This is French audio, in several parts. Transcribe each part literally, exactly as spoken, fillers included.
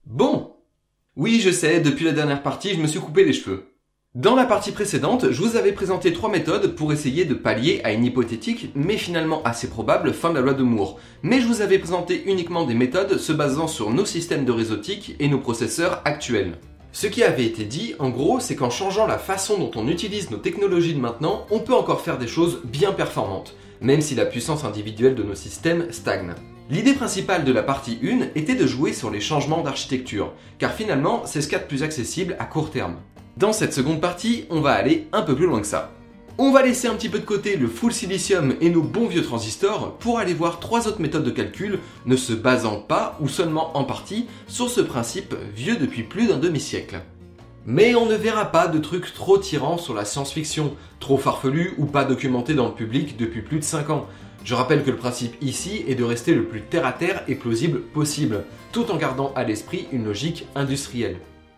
Bon, oui je sais, depuis la dernière partie je me suis coupé les cheveux. Dans la partie précédente, je vous avais présenté trois méthodes pour essayer de pallier à une hypothétique, mais finalement assez probable, fin de la loi de Moore. Mais je vous avais présenté uniquement des méthodes se basant sur nos systèmes de réseautique et nos processeurs actuels. Ce qui avait été dit, en gros, c'est qu'en changeant la façon dont on utilise nos technologies de maintenant, on peut encore faire des choses bien performantes, même si la puissance individuelle de nos systèmes stagne. L'idée principale de la partie un était de jouer sur les changements d'architecture, car finalement, c'est ce qu'il y a de plus accessible à court terme. Dans cette seconde partie, on va aller un peu plus loin que ça. On va laisser un petit peu de côté le full silicium et nos bons vieux transistors pour aller voir trois autres méthodes de calcul ne se basant pas ou seulement en partie sur ce principe vieux depuis plus d'un demi-siècle. Mais on ne verra pas de trucs trop tirants sur la science-fiction, trop farfelus ou pas documentés dans le public depuis plus de cinq ans. Je rappelle que le principe ici est de rester le plus terre-à-terre et plausible possible, tout en gardant à l'esprit une logique industrielle.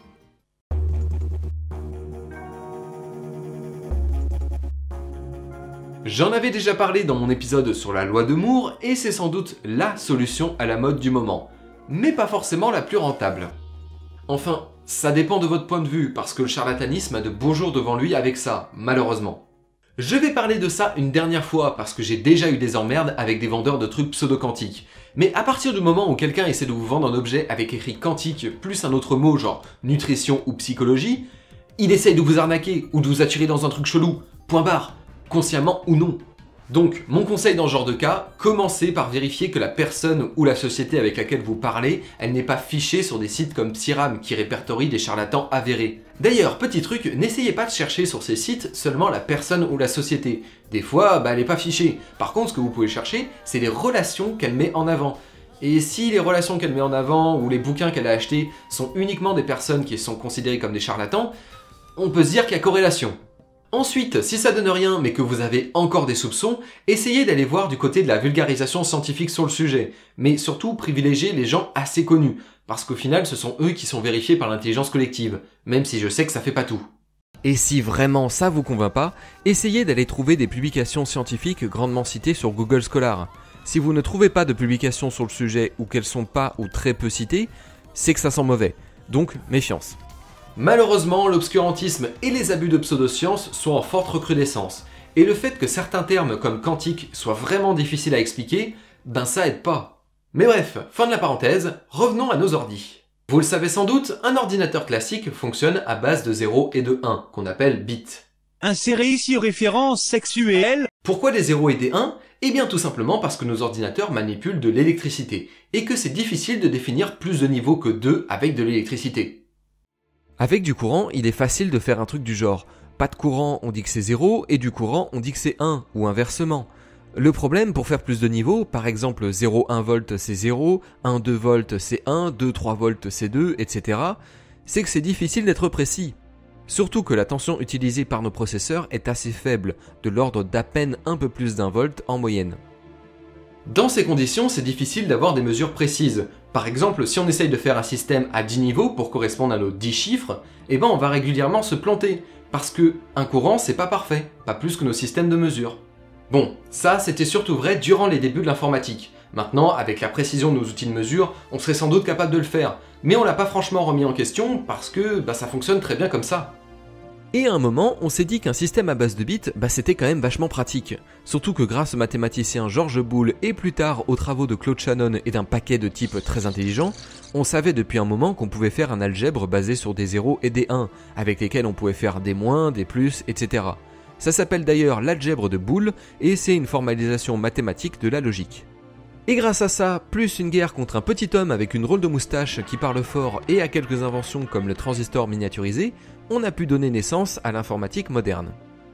J'en avais déjà parlé dans mon épisode sur la loi de Moore et c'est sans doute la solution à la mode du moment, mais pas forcément la plus rentable. Enfin, ça dépend de votre point de vue, parce que le charlatanisme a de beaux jours devant lui avec ça, malheureusement. Je vais parler de ça une dernière fois, parce que j'ai déjà eu des emmerdes avec des vendeurs de trucs pseudo-quantiques. Mais à partir du moment où quelqu'un essaie de vous vendre un objet avec écrit quantique plus un autre mot genre nutrition ou psychologie, il essaye de vous arnaquer ou de vous attirer dans un truc chelou, point barre. Consciemment ou non. Donc, mon conseil dans ce genre de cas, commencez par vérifier que la personne ou la société avec laquelle vous parlez, elle n'est pas fichée sur des sites comme Psyram qui répertorient des charlatans avérés. D'ailleurs, petit truc, n'essayez pas de chercher sur ces sites seulement la personne ou la société. Des fois, bah, elle n'est pas fichée. Par contre, ce que vous pouvez chercher, c'est les relations qu'elle met en avant. Et si les relations qu'elle met en avant ou les bouquins qu'elle a achetés sont uniquement des personnes qui sont considérées comme des charlatans, on peut se dire qu'il y a corrélation. Ensuite, si ça donne rien mais que vous avez encore des soupçons, essayez d'aller voir du côté de la vulgarisation scientifique sur le sujet, mais surtout privilégiez les gens assez connus, parce qu'au final ce sont eux qui sont vérifiés par l'intelligence collective, même si je sais que ça fait pas tout. Et si vraiment ça vous convainc pas, essayez d'aller trouver des publications scientifiques grandement citées sur Google Scholar. Si vous ne trouvez pas de publications sur le sujet ou qu'elles sont pas ou très peu citées, c'est que ça sent mauvais, donc méfiance. Malheureusement, l'obscurantisme et les abus de pseudosciences sont en forte recrudescence, et le fait que certains termes comme quantique soient vraiment difficiles à expliquer, ben ça aide pas. Mais bref, fin de la parenthèse, revenons à nos ordis. Vous le savez sans doute, un ordinateur classique fonctionne à base de zéro et de un, qu'on appelle bits. Insérez ici référence sexuelle. Pourquoi des zéros et des un? Eh bien tout simplement parce que nos ordinateurs manipulent de l'électricité, et que c'est difficile de définir plus de niveaux que deux avec de l'électricité. Avec du courant, il est facile de faire un truc du genre pas de courant, on dit que c'est zéro, et du courant, on dit que c'est un, ou inversement. Le problème, pour faire plus de niveaux, par exemple zéro virgule un volts c'est zéro, un virgule deux volts c'est un, deux virgule trois volts c'est deux, et cetera, c'est que c'est difficile d'être précis. Surtout que la tension utilisée par nos processeurs est assez faible, de l'ordre d'à peine un peu plus d'un volt en moyenne. Dans ces conditions, c'est difficile d'avoir des mesures précises. Par exemple, si on essaye de faire un système à dix niveaux pour correspondre à nos dix chiffres, eh ben on va régulièrement se planter, parce que un courant c'est pas parfait, pas plus que nos systèmes de mesure. Bon, ça c'était surtout vrai durant les débuts de l'informatique. Maintenant, avec la précision de nos outils de mesure, on serait sans doute capable de le faire, mais on l'a pas franchement remis en question parce que bah, ça fonctionne très bien comme ça. Et à un moment, on s'est dit qu'un système à base de bits, bah c'était quand même vachement pratique. Surtout que grâce au mathématicien George Boole et plus tard aux travaux de Claude Shannon et d'un paquet de types très intelligents, on savait depuis un moment qu'on pouvait faire un algèbre basé sur des zéros et des un, avec lesquels on pouvait faire des moins, des plus, et cetera. Ça s'appelle d'ailleurs l'algèbre de Boole et c'est une formalisation mathématique de la logique. Et grâce à ça, plus une guerre contre un petit homme avec une drôle de moustache qui parle fort et à quelques inventions comme le transistor miniaturisé, on a pu donner naissance à l'informatique moderne.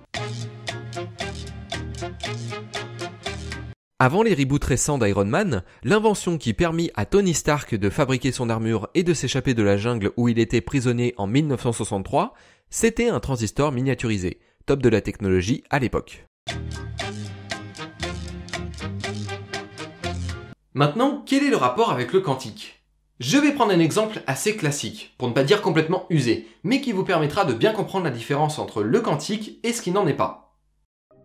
Avant les reboots récents d'Iron Man, l'invention qui permit à Tony Stark de fabriquer son armure et de s'échapper de la jungle où il était prisonnier en mille neuf cent soixante-trois, c'était un transistor miniaturisé, top de la technologie à l'époque. Maintenant, quel est le rapport avec le quantique? Je vais prendre un exemple assez classique, pour ne pas dire complètement usé, mais qui vous permettra de bien comprendre la différence entre le quantique et ce qui n'en est pas.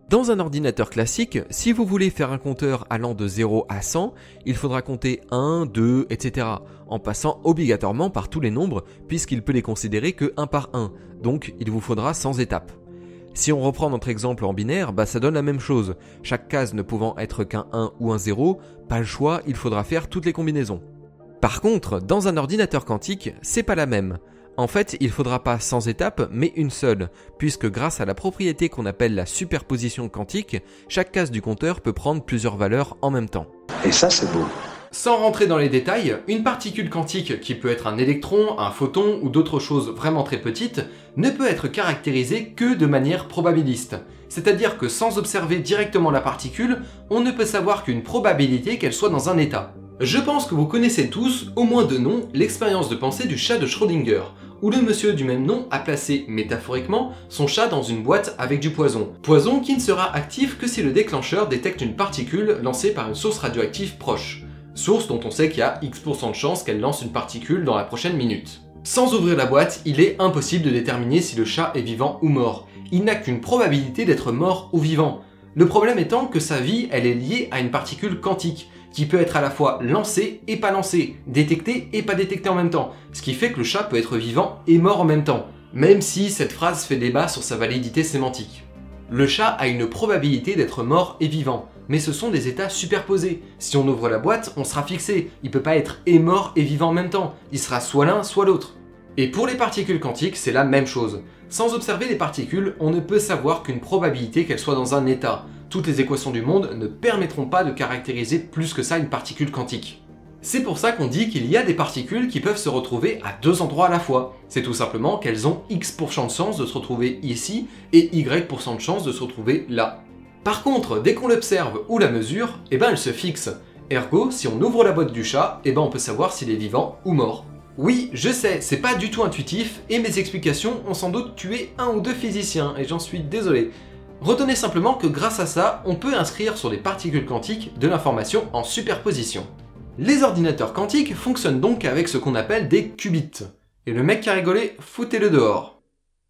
Dans un ordinateur classique, si vous voulez faire un compteur allant de zéro à cent, il faudra compter un, deux, et cetera, en passant obligatoirement par tous les nombres, puisqu'il peut les considérer que un par un, donc il vous faudra cent étapes. Si on reprend notre exemple en binaire, bah ça donne la même chose. Chaque case ne pouvant être qu'un un ou un zéro, pas le choix, il faudra faire toutes les combinaisons. Par contre, dans un ordinateur quantique, c'est pas la même. En fait, il faudra pas cent étapes, mais une seule, puisque grâce à la propriété qu'on appelle la superposition quantique, chaque case du compteur peut prendre plusieurs valeurs en même temps. Et ça, c'est beau. Sans rentrer dans les détails, une particule quantique qui peut être un électron, un photon ou d'autres choses vraiment très petites ne peut être caractérisée que de manière probabiliste. C'est-à-dire que sans observer directement la particule, on ne peut savoir qu'une probabilité qu'elle soit dans un état. Je pense que vous connaissez tous, au moins de nom, l'expérience de pensée du chat de Schrödinger, où le monsieur du même nom a placé, métaphoriquement, son chat dans une boîte avec du poison. Poison qui ne sera actif que si le déclencheur détecte une particule lancée par une source radioactive proche. Source dont on sait qu'il y a X pour cent de chances qu'elle lance une particule dans la prochaine minute. Sans ouvrir la boîte, il est impossible de déterminer si le chat est vivant ou mort. Il n'a qu'une probabilité d'être mort ou vivant. Le problème étant que sa vie, elle est liée à une particule quantique, qui peut être à la fois lancée et pas lancée, détectée et pas détectée en même temps, ce qui fait que le chat peut être vivant et mort en même temps, même si cette phrase fait débat sur sa validité sémantique. Le chat a une probabilité d'être mort et vivant, mais ce sont des états superposés. Si on ouvre la boîte, on sera fixé, il peut pas être et mort et vivant en même temps, il sera soit l'un soit l'autre. Et pour les particules quantiques, c'est la même chose. Sans observer les particules, on ne peut savoir qu'une probabilité qu'elles soient dans un état. Toutes les équations du monde ne permettront pas de caractériser plus que ça une particule quantique. C'est pour ça qu'on dit qu'il y a des particules qui peuvent se retrouver à deux endroits à la fois. C'est tout simplement qu'elles ont X% de chance de se retrouver ici et Y% de chance de se retrouver là. Par contre, dès qu'on l'observe ou la mesure, eh ben elle se fixe. Ergo, si on ouvre la boîte du chat, eh ben on peut savoir s'il est vivant ou mort. Oui, je sais, c'est pas du tout intuitif, et mes explications ont sans doute tué un ou deux physiciens, et j'en suis désolé. Retenez simplement que grâce à ça, on peut inscrire sur des particules quantiques de l'information en superposition. Les ordinateurs quantiques fonctionnent donc avec ce qu'on appelle des qubits. Et le mec qui a rigolé, foutez-le dehors.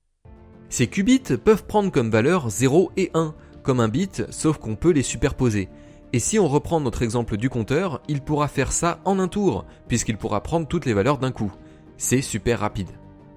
Ces qubits peuvent prendre comme valeur zéro et un, comme un bit, sauf qu'on peut les superposer. Et si on reprend notre exemple du compteur, il pourra faire ça en un tour, puisqu'il pourra prendre toutes les valeurs d'un coup. C'est super rapide.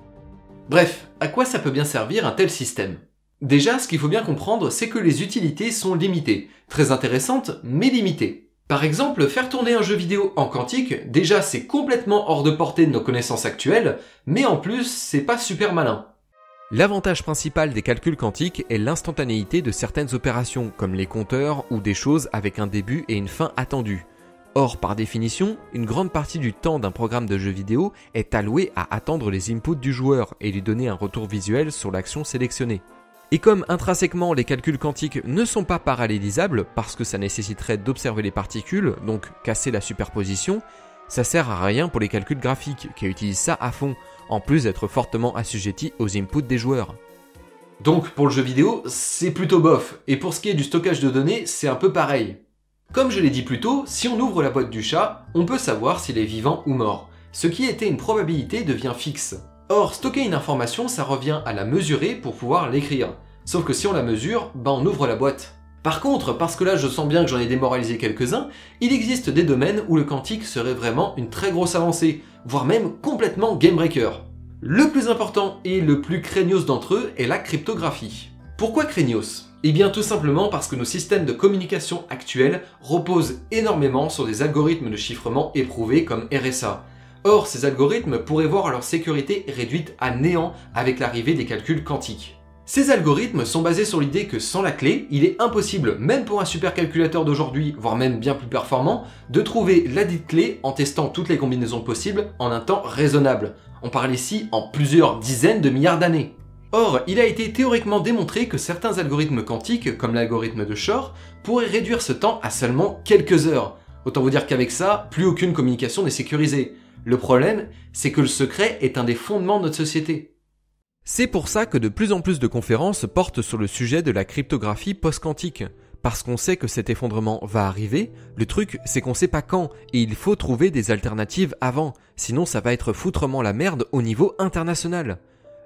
Bref, à quoi ça peut bien servir un tel système ? Déjà, ce qu'il faut bien comprendre, c'est que les utilités sont limitées. Très intéressantes, mais limitées. Par exemple, faire tourner un jeu vidéo en quantique, déjà c'est complètement hors de portée de nos connaissances actuelles, mais en plus, c'est pas super malin. L'avantage principal des calculs quantiques est l'instantanéité de certaines opérations, comme les compteurs ou des choses avec un début et une fin attendue. Or, par définition, une grande partie du temps d'un programme de jeu vidéo est allouée à attendre les inputs du joueur et lui donner un retour visuel sur l'action sélectionnée. Et comme intrinsèquement les calculs quantiques ne sont pas parallélisables parce que ça nécessiterait d'observer les particules, donc casser la superposition, ça sert à rien pour les calculs graphiques qui utilisent ça à fond, en plus d'être fortement assujettis aux inputs des joueurs. Donc pour le jeu vidéo, c'est plutôt bof, et pour ce qui est du stockage de données, c'est un peu pareil. Comme je l'ai dit plus tôt, si on ouvre la boîte du chat, on peut savoir s'il est vivant ou mort. Ce qui était une probabilité devient fixe. Or, stocker une information, ça revient à la mesurer pour pouvoir l'écrire. Sauf que si on la mesure, ben on ouvre la boîte. Par contre, parce que là je sens bien que j'en ai démoralisé quelques-uns, il existe des domaines où le quantique serait vraiment une très grosse avancée, voire même complètement game breaker. Le plus important et le plus craignos d'entre eux est la cryptographie. Pourquoi craignos ? Eh bien tout simplement parce que nos systèmes de communication actuels reposent énormément sur des algorithmes de chiffrement éprouvés comme R S A. Or, ces algorithmes pourraient voir leur sécurité réduite à néant avec l'arrivée des calculs quantiques. Ces algorithmes sont basés sur l'idée que sans la clé, il est impossible, même pour un supercalculateur d'aujourd'hui, voire même bien plus performant, de trouver la dite clé en testant toutes les combinaisons possibles en un temps raisonnable. On parle ici en plusieurs dizaines de milliards d'années. Or, il a été théoriquement démontré que certains algorithmes quantiques, comme l'algorithme de Shor, pourraient réduire ce temps à seulement quelques heures. Autant vous dire qu'avec ça, plus aucune communication n'est sécurisée. Le problème, c'est que le secret est un des fondements de notre société. C'est pour ça que de plus en plus de conférences portent sur le sujet de la cryptographie post-quantique. Parce qu'on sait que cet effondrement va arriver, le truc c'est qu'on sait pas quand, et il faut trouver des alternatives avant, sinon ça va être foutrement la merde au niveau international.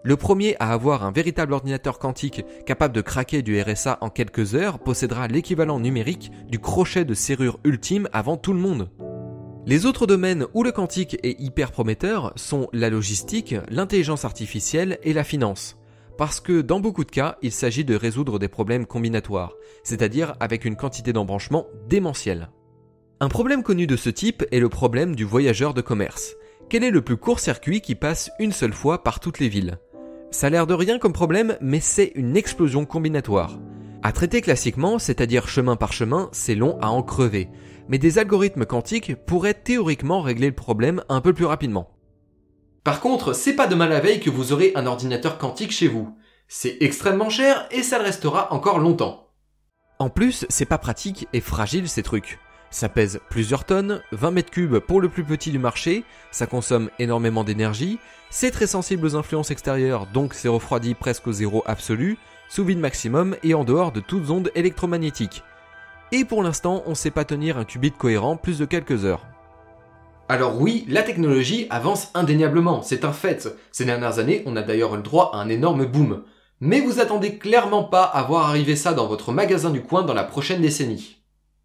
Le premier à avoir un véritable ordinateur quantique capable de craquer du R S A en quelques heures possédera l'équivalent numérique du crochet de serrure ultime avant tout le monde. Les autres domaines où le quantique est hyper prometteur sont la logistique, l'intelligence artificielle et la finance. Parce que dans beaucoup de cas, il s'agit de résoudre des problèmes combinatoires, c'est-à-dire avec une quantité d'embranchements démentielle. Un problème connu de ce type est le problème du voyageur de commerce. Quel est le plus court circuit qui passe une seule fois par toutes les villes ? Ça a l'air de rien comme problème, mais c'est une explosion combinatoire. À traiter classiquement, c'est-à-dire chemin par chemin, c'est long à en crever. Mais des algorithmes quantiques pourraient théoriquement régler le problème un peu plus rapidement. Par contre, c'est pas demain la veille que vous aurez un ordinateur quantique chez vous. C'est extrêmement cher et ça le restera encore longtemps. En plus, c'est pas pratique et fragile ces trucs. Ça pèse plusieurs tonnes, vingt mètres cubes pour le plus petit du marché, ça consomme énormément d'énergie, c'est très sensible aux influences extérieures donc c'est refroidi presque au zéro absolu, sous vide maximum et en dehors de toutes ondes électromagnétiques. Et pour l'instant, on sait pas tenir un qubit cohérent plus de quelques heures. Alors oui, la technologie avance indéniablement, c'est un fait. Ces dernières années, on a d'ailleurs eu le droit à un énorme boom. Mais vous attendez clairement pas à voir arriver ça dans votre magasin du coin dans la prochaine décennie.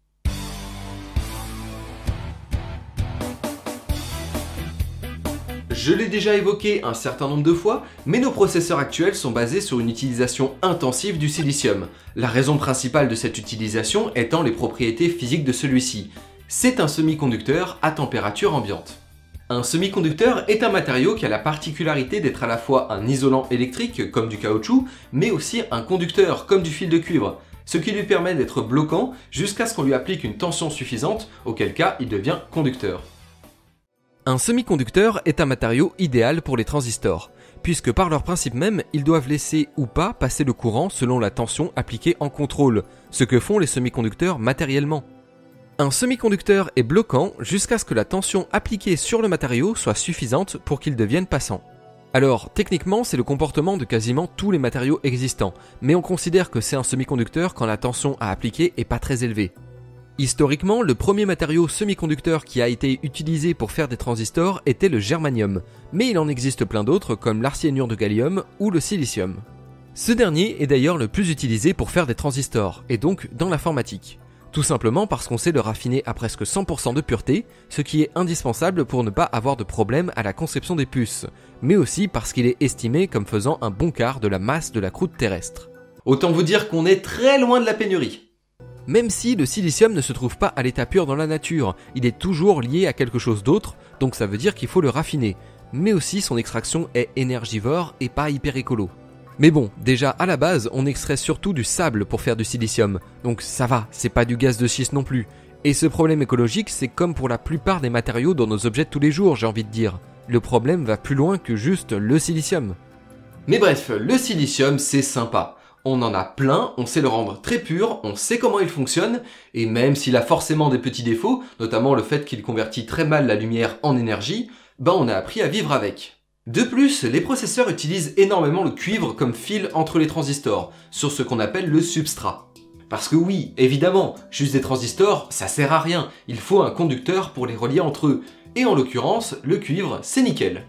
Je l'ai déjà évoqué un certain nombre de fois, mais nos processeurs actuels sont basés sur une utilisation intensive du silicium. La raison principale de cette utilisation étant les propriétés physiques de celui-ci. C'est un semi-conducteur à température ambiante. Un semi-conducteur est un matériau qui a la particularité d'être à la fois un isolant électrique, comme du caoutchouc, mais aussi un conducteur, comme du fil de cuivre, ce qui lui permet d'être bloquant jusqu'à ce qu'on lui applique une tension suffisante, auquel cas il devient conducteur. Un semi-conducteur est un matériau idéal pour les transistors, puisque par leur principe même, ils doivent laisser ou pas passer le courant selon la tension appliquée en contrôle, ce que font les semi-conducteurs matériellement. Un semi-conducteur est bloquant jusqu'à ce que la tension appliquée sur le matériau soit suffisante pour qu'il devienne passant. Alors, techniquement, c'est le comportement de quasiment tous les matériaux existants, mais on considère que c'est un semi-conducteur quand la tension à appliquer est pas très élevée. Historiquement, le premier matériau semi-conducteur qui a été utilisé pour faire des transistors était le germanium, mais il en existe plein d'autres comme l'arséniure de gallium ou le silicium. Ce dernier est d'ailleurs le plus utilisé pour faire des transistors, et donc dans l'informatique. Tout simplement parce qu'on sait le raffiner à presque cent pour cent de pureté, ce qui est indispensable pour ne pas avoir de problème à la conception des puces, mais aussi parce qu'il est estimé comme faisant un bon quart de la masse de la croûte terrestre. Autant vous dire qu'on est très loin de la pénurie. Même si le silicium ne se trouve pas à l'état pur dans la nature, il est toujours lié à quelque chose d'autre, donc ça veut dire qu'il faut le raffiner. Mais aussi son extraction est énergivore et pas hyper écolo. Mais bon, déjà à la base, on extrait surtout du sable pour faire du silicium, donc ça va, c'est pas du gaz de schiste non plus. Et ce problème écologique, c'est comme pour la plupart des matériaux dans nos objets de tous les jours, j'ai envie de dire. Le problème va plus loin que juste le silicium. Mais bref, le silicium c'est sympa. On en a plein, on sait le rendre très pur, on sait comment il fonctionne, et même s'il a forcément des petits défauts, notamment le fait qu'il convertit très mal la lumière en énergie, ben on a appris à vivre avec. De plus, les processeurs utilisent énormément le cuivre comme fil entre les transistors, sur ce qu'on appelle le substrat. Parce que oui, évidemment, juste des transistors, ça sert à rien, il faut un conducteur pour les relier entre eux, et en l'occurrence, le cuivre, c'est nickel.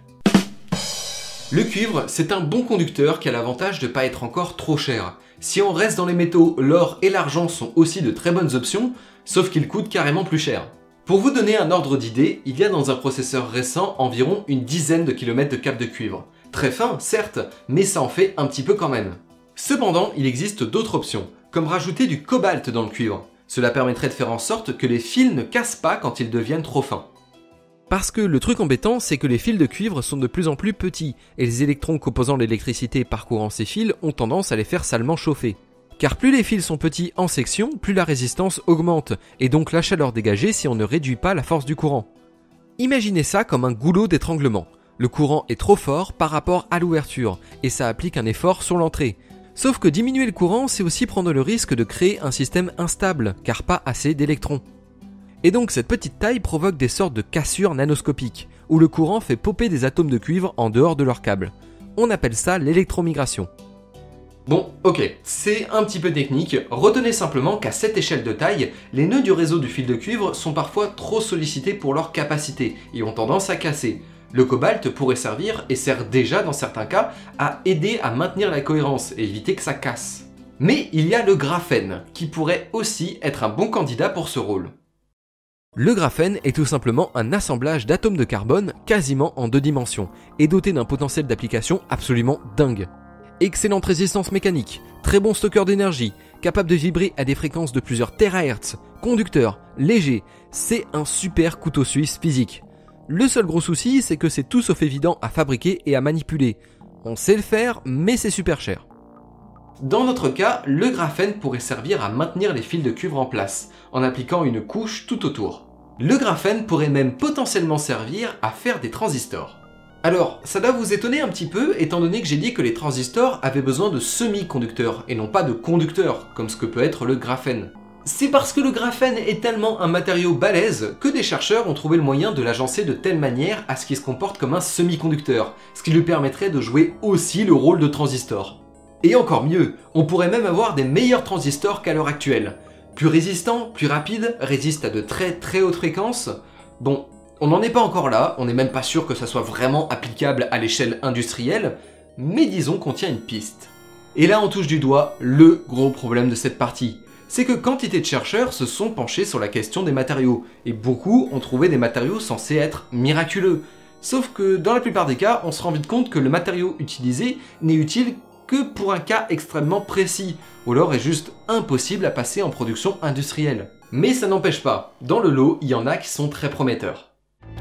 Le cuivre, c'est un bon conducteur qui a l'avantage de ne pas être encore trop cher. Si on reste dans les métaux, l'or et l'argent sont aussi de très bonnes options, sauf qu'ils coûtent carrément plus cher. Pour vous donner un ordre d'idée, il y a dans un processeur récent environ une dizaine de kilomètres de câbles de cuivre. Très fin, certes, mais ça en fait un petit peu quand même. Cependant, il existe d'autres options, comme rajouter du cobalt dans le cuivre. Cela permettrait de faire en sorte que les fils ne cassent pas quand ils deviennent trop fins. Parce que le truc embêtant, c'est que les fils de cuivre sont de plus en plus petits, et les électrons composant l'électricité parcourant ces fils ont tendance à les faire salement chauffer. Car plus les fils sont petits en section, plus la résistance augmente, et donc la chaleur dégagée si on ne réduit pas la force du courant. Imaginez ça comme un goulot d'étranglement. Le courant est trop fort par rapport à l'ouverture, et ça applique un effort sur l'entrée. Sauf que diminuer le courant, c'est aussi prendre le risque de créer un système instable, car pas assez d'électrons. Et donc cette petite taille provoque des sortes de cassures nanoscopiques, où le courant fait popper des atomes de cuivre en dehors de leur câble. On appelle ça l'électromigration. Bon, ok, c'est un petit peu technique, retenez simplement qu'à cette échelle de taille, les nœuds du réseau du fil de cuivre sont parfois trop sollicités pour leur capacité, et ont tendance à casser. Le cobalt pourrait servir, et sert déjà dans certains cas, à aider à maintenir la cohérence et éviter que ça casse. Mais il y a le graphène, qui pourrait aussi être un bon candidat pour ce rôle. Le graphène est tout simplement un assemblage d'atomes de carbone quasiment en deux dimensions, et doté d'un potentiel d'application absolument dingue. Excellente résistance mécanique, très bon stockeur d'énergie, capable de vibrer à des fréquences de plusieurs térahertz, conducteur, léger, c'est un super couteau suisse physique. Le seul gros souci, c'est que c'est tout sauf évident à fabriquer et à manipuler. On sait le faire, mais c'est super cher. Dans notre cas, le graphène pourrait servir à maintenir les fils de cuivre en place, en appliquant une couche tout autour. Le graphène pourrait même potentiellement servir à faire des transistors. Alors, ça doit vous étonner un petit peu, étant donné que j'ai dit que les transistors avaient besoin de semi-conducteurs, et non pas de conducteurs, comme ce que peut être le graphène. C'est parce que le graphène est tellement un matériau balèze que des chercheurs ont trouvé le moyen de l'agencer de telle manière à ce qu'il se comporte comme un semi-conducteur, ce qui lui permettrait de jouer aussi le rôle de transistor. Et encore mieux, on pourrait même avoir des meilleurs transistors qu'à l'heure actuelle. Plus résistants, plus rapides, résistent à de très très hautes fréquences. Bon, on n'en est pas encore là, on n'est même pas sûr que ça soit vraiment applicable à l'échelle industrielle, mais disons qu'on tient une piste. Et là on touche du doigt le gros problème de cette partie. C'est que quantité de chercheurs se sont penchés sur la question des matériaux, et beaucoup ont trouvé des matériaux censés être miraculeux. Sauf que dans la plupart des cas, on se rend vite compte que le matériau utilisé n'est utile que pour un cas extrêmement précis, ou alors est juste impossible à passer en production industrielle. Mais ça n'empêche pas, dans le lot, il y en a qui sont très prometteurs.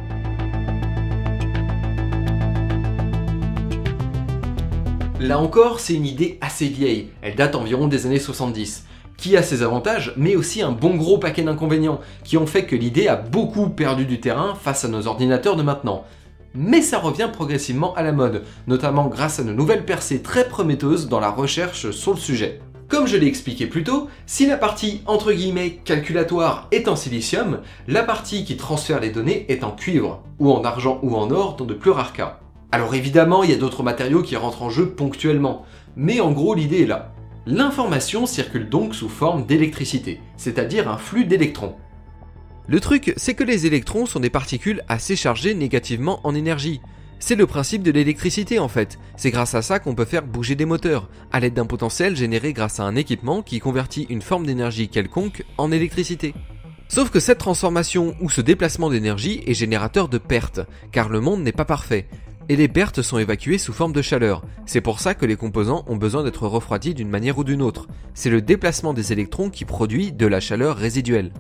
Là encore, c'est une idée assez vieille, elle date environ des années soixante-dix. Qui a ses avantages, mais aussi un bon gros paquet d'inconvénients, qui ont fait que l'idée a beaucoup perdu du terrain face à nos ordinateurs de maintenant. Mais ça revient progressivement à la mode, notamment grâce à de nouvelles percées très prometteuses dans la recherche sur le sujet. Comme je l'ai expliqué plus tôt, si la partie entre guillemets calculatoire est en silicium, la partie qui transfère les données est en cuivre, ou en argent ou en or dans de plus rares cas. Alors évidemment, il y a d'autres matériaux qui rentrent en jeu ponctuellement, mais en gros l'idée est là. L'information circule donc sous forme d'électricité, c'est-à-dire un flux d'électrons. Le truc, c'est que les électrons sont des particules assez chargées négativement en énergie. C'est le principe de l'électricité en fait, c'est grâce à ça qu'on peut faire bouger des moteurs, à l'aide d'un potentiel généré grâce à un équipement qui convertit une forme d'énergie quelconque en électricité. Sauf que cette transformation ou ce déplacement d'énergie est générateur de pertes, car le monde n'est pas parfait. Et les pertes sont évacuées sous forme de chaleur. C'est pour ça que les composants ont besoin d'être refroidis d'une manière ou d'une autre. C'est le déplacement des électrons qui produit de la chaleur résiduelle.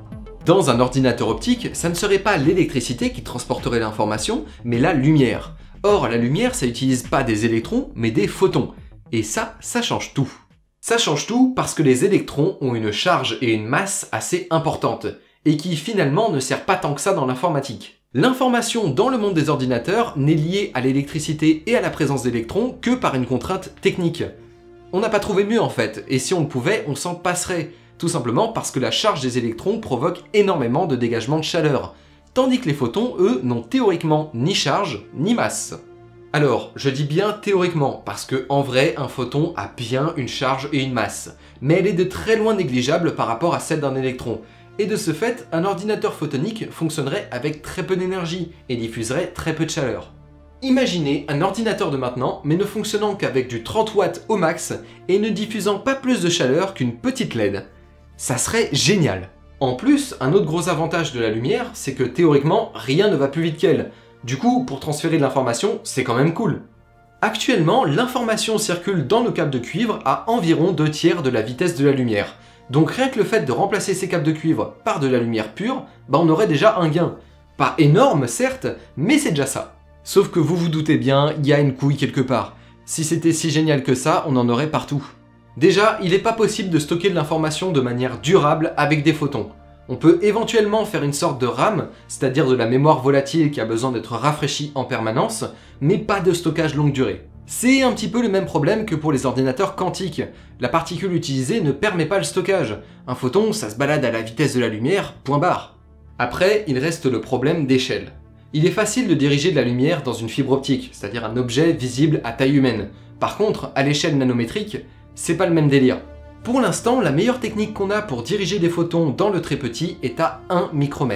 Dans un ordinateur optique, ça ne serait pas l'électricité qui transporterait l'information, mais la lumière. Or, la lumière, ça n'utilise pas des électrons, mais des photons. Et ça, ça change tout. Ça change tout parce que les électrons ont une charge et une masse assez importantes, et qui finalement ne sert pas tant que ça dans l'informatique. L'information dans le monde des ordinateurs n'est liée à l'électricité et à la présence d'électrons que par une contrainte technique. On n'a pas trouvé mieux en fait, et si on le pouvait, on s'en passerait. Tout simplement parce que la charge des électrons provoque énormément de dégagement de chaleur, tandis que les photons, eux, n'ont théoriquement ni charge, ni masse. Alors, je dis bien théoriquement, parce que en vrai, un photon a bien une charge et une masse, mais elle est de très loin négligeable par rapport à celle d'un électron. Et de ce fait, un ordinateur photonique fonctionnerait avec très peu d'énergie et diffuserait très peu de chaleur. Imaginez un ordinateur de maintenant, mais ne fonctionnant qu'avec du trente watts au max et ne diffusant pas plus de chaleur qu'une petite L E D. Ça serait génial. En plus, un autre gros avantage de la lumière, c'est que théoriquement, rien ne va plus vite qu'elle. Du coup, pour transférer de l'information, c'est quand même cool. Actuellement, l'information circule dans nos câbles de cuivre à environ deux tiers de la vitesse de la lumière. Donc rien que le fait de remplacer ces câbles de cuivre par de la lumière pure, bah on aurait déjà un gain. Pas énorme certes, mais c'est déjà ça. Sauf que vous vous doutez bien, il y a une couille quelque part. Si c'était si génial que ça, on en aurait partout. Déjà, il n'est pas possible de stocker de l'information de manière durable avec des photons. On peut éventuellement faire une sorte de RAM, c'est-à-dire de la mémoire volatile qui a besoin d'être rafraîchie en permanence, mais pas de stockage longue durée. C'est un petit peu le même problème que pour les ordinateurs quantiques. La particule utilisée ne permet pas le stockage. Un photon, ça se balade à la vitesse de la lumière, point barre. Après, il reste le problème d'échelle. Il est facile de diriger de la lumière dans une fibre optique, c'est-à-dire un objet visible à taille humaine. Par contre, à l'échelle nanométrique, c'est pas le même délire. Pour l'instant, la meilleure technique qu'on a pour diriger des photons dans le très petit est à un micromètre.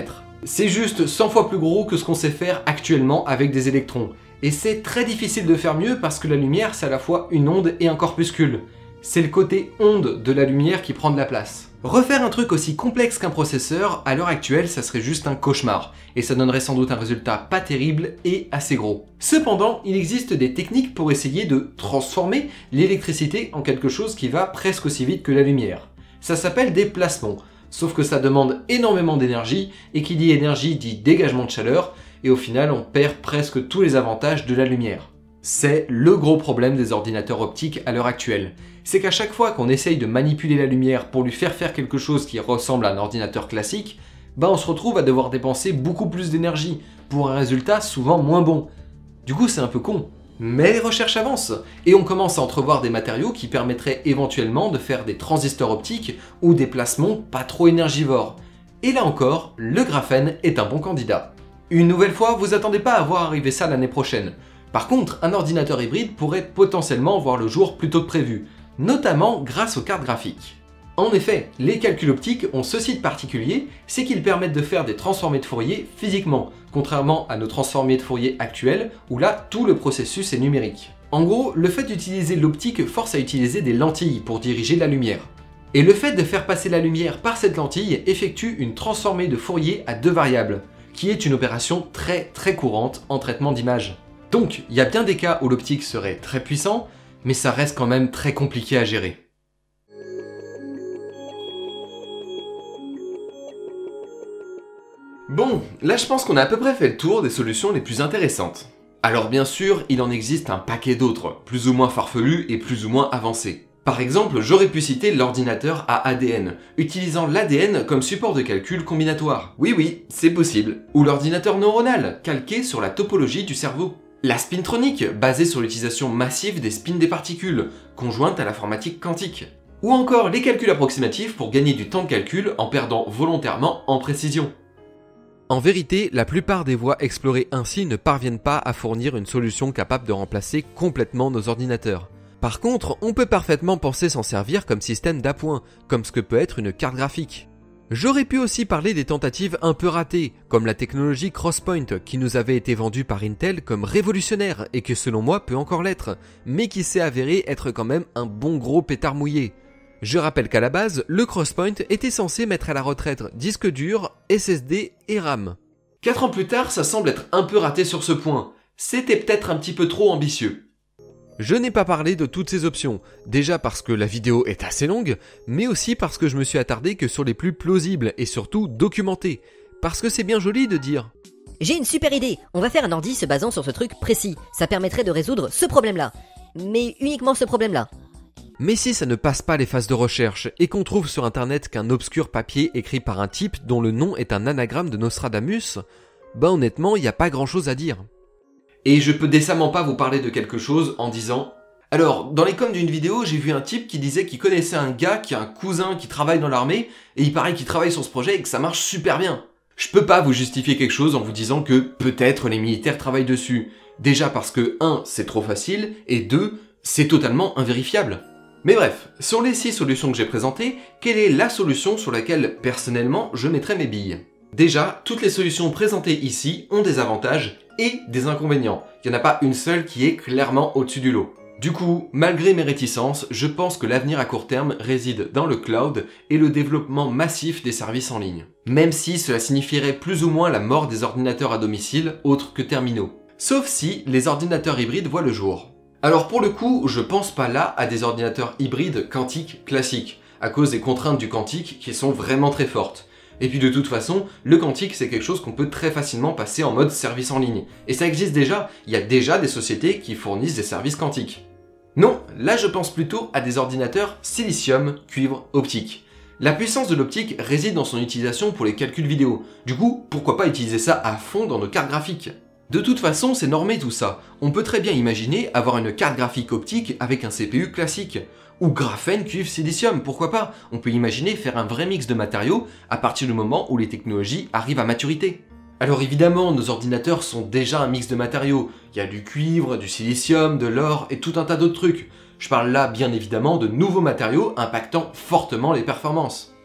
C'est juste cent fois plus gros que ce qu'on sait faire actuellement avec des électrons. Et c'est très difficile de faire mieux parce que la lumière c'est à la fois une onde et un corpuscule. C'est le côté onde de la lumière qui prend de la place. Refaire un truc aussi complexe qu'un processeur, à l'heure actuelle, ça serait juste un cauchemar, et ça donnerait sans doute un résultat pas terrible et assez gros. Cependant, il existe des techniques pour essayer de transformer l'électricité en quelque chose qui va presque aussi vite que la lumière. Ça s'appelle des plasmons, sauf que ça demande énormément d'énergie, et qui dit énergie dit dégagement de chaleur, et au final on perd presque tous les avantages de la lumière. C'est le gros problème des ordinateurs optiques à l'heure actuelle. C'est qu'à chaque fois qu'on essaye de manipuler la lumière pour lui faire faire quelque chose qui ressemble à un ordinateur classique, bah on se retrouve à devoir dépenser beaucoup plus d'énergie, pour un résultat souvent moins bon. Du coup c'est un peu con. Mais les recherches avancent, et on commence à entrevoir des matériaux qui permettraient éventuellement de faire des transistors optiques ou des plasmons pas trop énergivores. Et là encore, le graphène est un bon candidat. Une nouvelle fois, vous attendez pas à voir arriver ça l'année prochaine. Par contre, un ordinateur hybride pourrait potentiellement voir le jour plus tôt que prévu, notamment grâce aux cartes graphiques. En effet, les calculs optiques ont ceci de particulier, c'est qu'ils permettent de faire des transformés de Fourier physiquement, contrairement à nos transformés de Fourier actuels, où là, tout le processus est numérique. En gros, le fait d'utiliser l'optique force à utiliser des lentilles pour diriger la lumière. Et le fait de faire passer la lumière par cette lentille effectue une transformée de Fourier à deux variables, qui est une opération très très courante en traitement d'image. Donc, il y a bien des cas où l'optique serait très puissant, mais ça reste quand même très compliqué à gérer. Bon, là je pense qu'on a à peu près fait le tour des solutions les plus intéressantes. Alors bien sûr, il en existe un paquet d'autres, plus ou moins farfelus et plus ou moins avancés. Par exemple, j'aurais pu citer l'ordinateur à A D N, utilisant l'A D N comme support de calcul combinatoire. Oui oui, c'est possible. Ou l'ordinateur neuronal, calqué sur la topologie du cerveau. La spintronique, basée sur l'utilisation massive des spins des particules, conjointe à l'informatique quantique. Ou encore les calculs approximatifs pour gagner du temps de calcul en perdant volontairement en précision. En vérité, la plupart des voies explorées ainsi ne parviennent pas à fournir une solution capable de remplacer complètement nos ordinateurs. Par contre, on peut parfaitement penser s'en servir comme système d'appoint, comme ce que peut être une carte graphique. J'aurais pu aussi parler des tentatives un peu ratées, comme la technologie Crosspoint qui nous avait été vendue par Intel comme révolutionnaire et que selon moi peut encore l'être, mais qui s'est avéré être quand même un bon gros pétard mouillé. Je rappelle qu'à la base, le Crosspoint était censé mettre à la retraite disque dur, S S D et RAM. Quatre ans plus tard, ça semble être un peu raté sur ce point. C'était peut-être un petit peu trop ambitieux. Je n'ai pas parlé de toutes ces options, déjà parce que la vidéo est assez longue, mais aussi parce que je me suis attardé que sur les plus plausibles et surtout documentés. Parce que c'est bien joli de dire « J'ai une super idée, on va faire un ordi se basant sur ce truc précis, ça permettrait de résoudre ce problème-là. Mais uniquement ce problème-là. » Mais si ça ne passe pas les phases de recherche et qu'on trouve sur internet qu'un obscur papier écrit par un type dont le nom est un anagramme de Nostradamus, bah honnêtement, il n'y a pas grand chose à dire. Et je peux décemment pas vous parler de quelque chose en disant « Alors, dans les coms d'une vidéo, j'ai vu un type qui disait qu'il connaissait un gars qui a un cousin qui travaille dans l'armée, et il paraît qu'il travaille sur ce projet et que ça marche super bien. » Je peux pas vous justifier quelque chose en vous disant que peut-être les militaires travaillent dessus. Déjà parce que un, c'est trop facile, et deux, c'est totalement invérifiable. Mais bref, sur les six solutions que j'ai présentées, quelle est la solution sur laquelle, personnellement, je mettrais mes billes? Déjà, toutes les solutions présentées ici ont des avantages et des inconvénients. Il n'y en a pas une seule qui est clairement au-dessus du lot. Du coup, malgré mes réticences, je pense que l'avenir à court terme réside dans le cloud et le développement massif des services en ligne. Même si cela signifierait plus ou moins la mort des ordinateurs à domicile, autres que terminaux. Sauf si les ordinateurs hybrides voient le jour. Alors pour le coup, je pense pas là à des ordinateurs hybrides quantiques classiques, à cause des contraintes du quantique qui sont vraiment très fortes. Et puis de toute façon, le quantique c'est quelque chose qu'on peut très facilement passer en mode service en ligne. Et ça existe déjà, il y a déjà des sociétés qui fournissent des services quantiques. Non, là je pense plutôt à des ordinateurs silicium, cuivre, optique. La puissance de l'optique réside dans son utilisation pour les calculs vidéo. Du coup, pourquoi pas utiliser ça à fond dans nos cartes graphiques? De toute façon, c'est normé tout ça. On peut très bien imaginer avoir une carte graphique optique avec un C P U classique. Ou graphène, cuivre, silicium, pourquoi pas? On peut imaginer faire un vrai mix de matériaux à partir du moment où les technologies arrivent à maturité. Alors évidemment, nos ordinateurs sont déjà un mix de matériaux. Il y a du cuivre, du silicium, de l'or et tout un tas d'autres trucs. Je parle là bien évidemment de nouveaux matériaux impactant fortement les performances.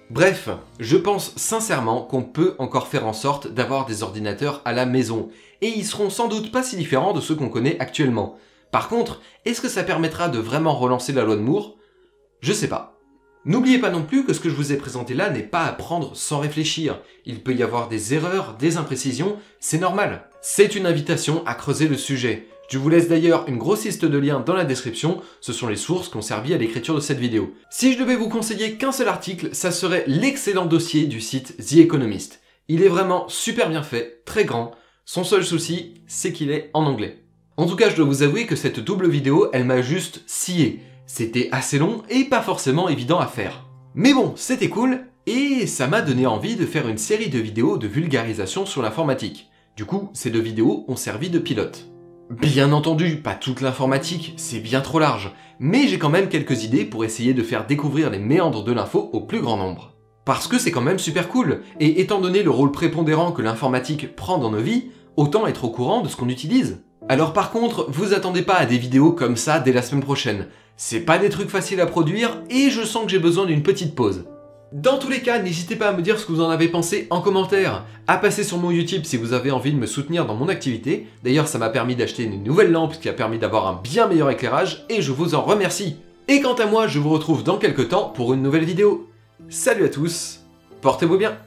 Bref, je pense sincèrement qu'on peut encore faire en sorte d'avoir des ordinateurs à la maison, et ils seront sans doute pas si différents de ceux qu'on connaît actuellement. Par contre, est-ce que ça permettra de vraiment relancer la loi de Moore? Je sais pas. N'oubliez pas non plus que ce que je vous ai présenté là n'est pas à prendre sans réfléchir. Il peut y avoir des erreurs, des imprécisions, c'est normal. C'est une invitation à creuser le sujet. Je vous laisse d'ailleurs une grosse liste de liens dans la description, ce sont les sources qui ont servi à l'écriture de cette vidéo. Si je devais vous conseiller qu'un seul article, ça serait l'excellent dossier du site The Economist. Il est vraiment super bien fait, très grand. Son seul souci, c'est qu'il est en anglais. En tout cas, je dois vous avouer que cette double vidéo, elle m'a juste scié. C'était assez long et pas forcément évident à faire. Mais bon, c'était cool, et ça m'a donné envie de faire une série de vidéos de vulgarisation sur l'informatique. Du coup, ces deux vidéos ont servi de pilote. Bien entendu, pas toute l'informatique, c'est bien trop large, mais j'ai quand même quelques idées pour essayer de faire découvrir les méandres de l'info au plus grand nombre. Parce que c'est quand même super cool, et étant donné le rôle prépondérant que l'informatique prend dans nos vies, autant être au courant de ce qu'on utilise. Alors par contre, vous attendez pas à des vidéos comme ça dès la semaine prochaine. C'est pas des trucs faciles à produire, et je sens que j'ai besoin d'une petite pause. Dans tous les cas, n'hésitez pas à me dire ce que vous en avez pensé en commentaire, à passer sur mon YouTube si vous avez envie de me soutenir dans mon activité. D'ailleurs, ça m'a permis d'acheter une nouvelle lampe qui a permis d'avoir un bien meilleur éclairage, et je vous en remercie. Et quant à moi, je vous retrouve dans quelques temps pour une nouvelle vidéo. Salut à tous, portez-vous bien.